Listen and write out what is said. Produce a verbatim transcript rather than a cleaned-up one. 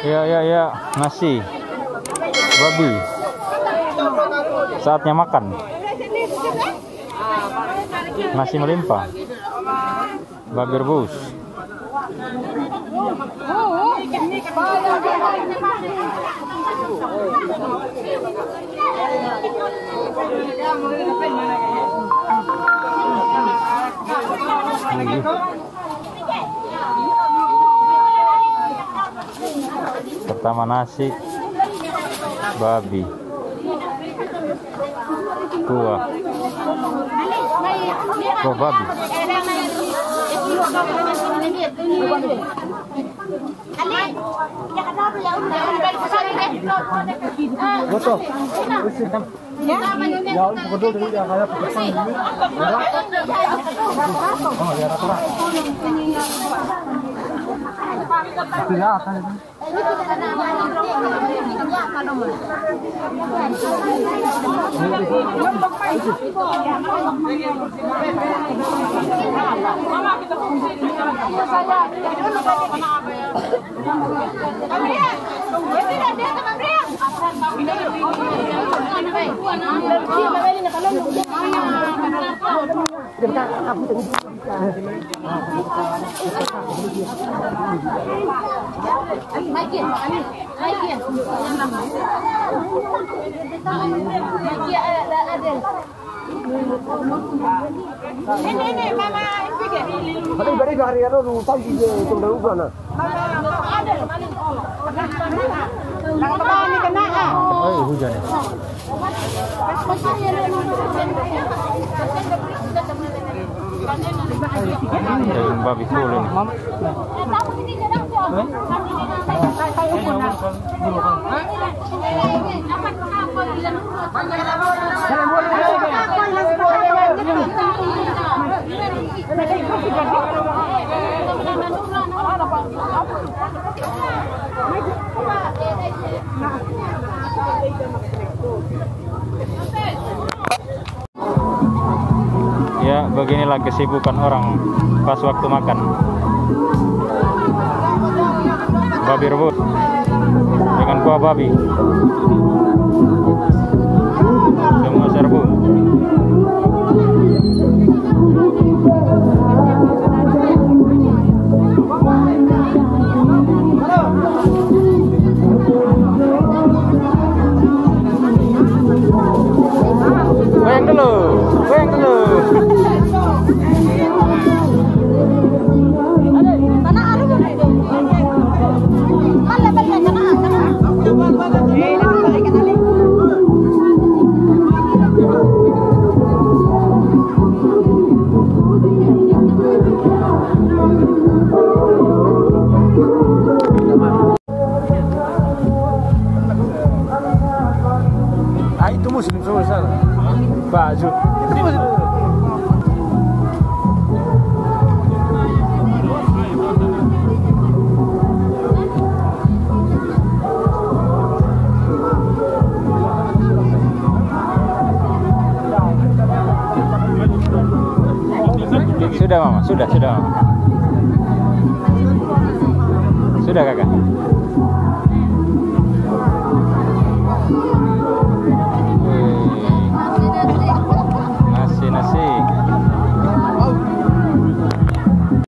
Ya ya ya, nasi babi. Saatnya makan. Nasi melimpah. Babi rebus. Pertama nasi babi, kuah kuah babi. Ini mama pikir. Hari beri hari ada lupa juga tunggu dulu kan. Ada paling oh. Lang ba ni kana ah. Oh, hujan ya. Daging babi full ini. Ya, beginilah kesibukan orang pas waktu makan. Babi rebus dengan kuah babi. Semua serbu. Goyang dulu, goyang dulu. Ah, itu musim semua sana. Baju. Itu musim. Sudah mama, sudah, sudah mama. Sudah kakak.